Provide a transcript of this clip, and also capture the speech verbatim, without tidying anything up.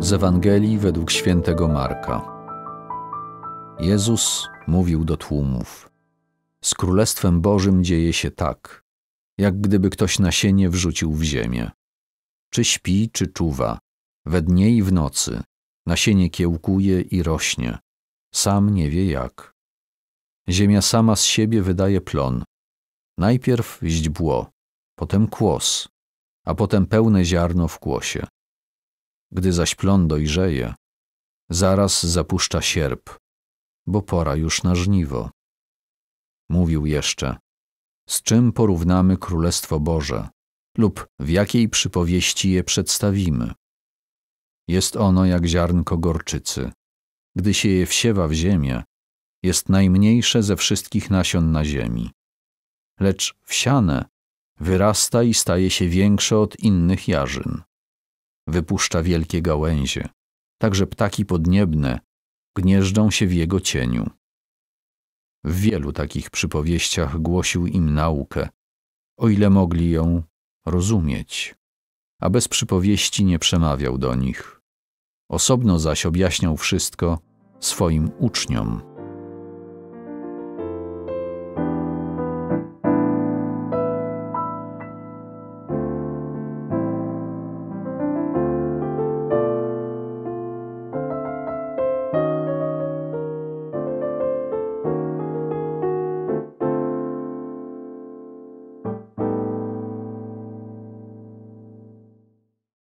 Z Ewangelii według świętego Marka. Jezus mówił do tłumów: z Królestwem Bożym dzieje się tak, jak gdyby ktoś nasienie wrzucił w ziemię. Czy śpi, czy czuwa, we dnie i w nocy, nasienie kiełkuje i rośnie, sam nie wie jak. Ziemia sama z siebie wydaje plon, najpierw źdźbło, potem kłos, a potem pełne ziarno w kłosie. Gdy zaś plon dojrzeje, zaraz zapuszcza sierp, bo pora już na żniwo. Mówił jeszcze: z czym porównamy Królestwo Boże lub w jakiej przypowieści je przedstawimy? Jest ono jak ziarnko gorczycy. Gdy się je wsiewa w ziemię, jest najmniejsze ze wszystkich nasion na ziemi. Lecz wsiane wyrasta i staje się większe od innych jarzyn. Wypuszcza wielkie gałęzie, tak że ptaki podniebne gnieżdżą się w jego cieniu. W wielu takich przypowieściach głosił im naukę, o ile mogli ją rozumieć, a bez przypowieści nie przemawiał do nich. Osobno zaś objaśniał wszystko swoim uczniom.